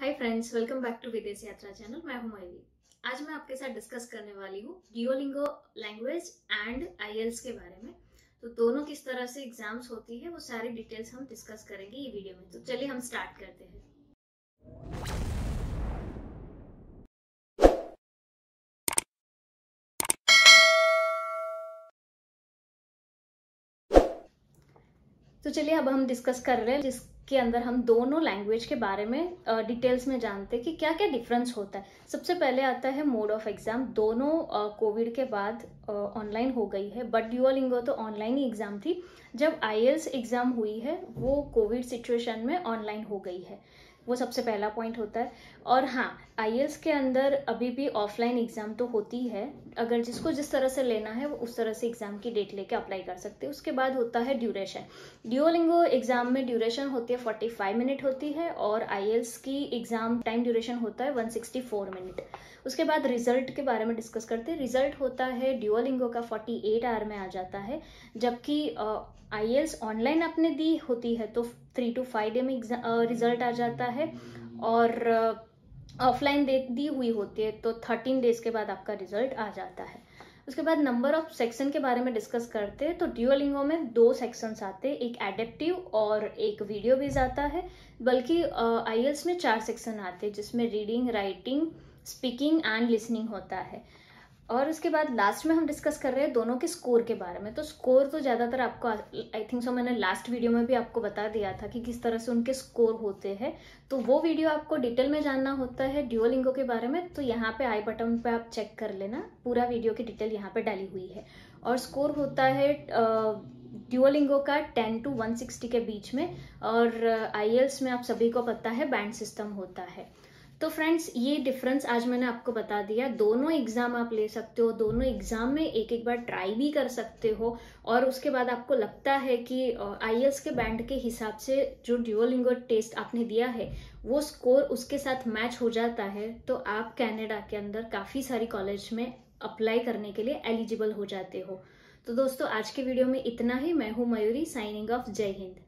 Hi friends, welcome back to Videsh Yatra channel. मैं हूं मयूरी। आज मैं आपके साथ डिस्कस करने वाली हूं डुओलिंगो लैंग्वेज एंड आईएल्स के बारे में। तो दोनों किस तरह से एग्जाम्स होती है वो सारी डिटेल्स हम डिस्कस करेंगे ये वीडियो में। तो चलिए हम स्टार्ट करते हैं। तो चलिए अब हम डिस्कस कर रहे हैं जिसके अंदर हम दोनों लैंग्वेज के बारे में डिटेल्स में जानते हैं कि क्या क्या डिफरेंस होता है। सबसे पहले आता है मोड ऑफ एग्जाम। दोनों कोविड के बाद ऑनलाइन हो गई है, बट डुओलिंगो तो ऑनलाइन ही एग्जाम थी। जब आईएल्स एग्जाम हुई है वो कोविड सिचुएशन में ऑनलाइन हो गई है। वो सबसे पहला पॉइंट होता है। और हाँ, आईएल्स के अंदर अभी भी ऑफलाइन एग्जाम तो होती है। अगर जिसको जिस तरह से लेना है वो उस तरह से एग्जाम की डेट लेके अप्लाई कर सकते हैं। उसके बाद होता है ड्यूरेशन। डुओलिंगो एग्जाम में ड्यूरेशन होती है 45 मिनट होती है और आईएल्स की एग्जाम टाइम ड्यूरेशन होता है 164 मिनट। उसके बाद रिजल्ट के बारे में डिस्कस करते हैं। रिजल्ट होता है डुओलिंगो का 48 आवर में आ जाता है, जबकि आईएल्स ऑनलाइन आपने दी होती है तो 3 to 5 डे में रिजल्ट आ जाता है, और ऑफलाइन दी हुई होती है तो 13 डेज के बाद आपका रिजल्ट आ जाता है। उसके बाद नंबर ऑफ सेक्शन के बारे में डिस्कस करते हैं। तो डुओलिंगो में 2 सेक्शंस आते हैं, एक एडेप्टिव और एक वीडियो बेस आता है। बल्कि आईएल्स में 4 सेक्शन आते हैं जिसमें reading, writing, speaking and listening होता है। और उसके बाद लास्ट में हम डिस्कस कर रहे हैं दोनों के स्कोर के बारे में। तो स्कोर तो ज़्यादातर आपको आई थिंक सो मैंने लास्ट वीडियो में भी आपको बता दिया था कि किस तरह से उनके स्कोर होते हैं। तो वो वीडियो आपको डिटेल में जानना होता है डुओलिंगो के बारे में तो यहाँ पे आई बटन पे आप चेक कर लेना, पूरा वीडियो की डिटेल यहाँ पे डाली हुई है। और स्कोर होता है डुओलिंगो का 10 to 160 के बीच में, और आईएल्स में आप सभी को पता है बैंड सिस्टम होता है। तो फ्रेंड्स, ये डिफरेंस आज मैंने आपको बता दिया। दोनों एग्जाम आप ले सकते हो, दोनों एग्जाम में एक एक बार ट्राई भी कर सकते हो। और उसके बाद आपको लगता है कि आईएल्स के बैंड के हिसाब से जो डुओलिंगो टेस्ट आपने दिया है वो स्कोर उसके साथ मैच हो जाता है तो आप कनाडा के अंदर काफ़ी सारी कॉलेज में अप्लाई करने के लिए एलिजिबल हो जाते हो। तो दोस्तों, आज के वीडियो में इतना ही। मैं हूँ मयूरी, साइनिंग ऑफ। जय हिंद।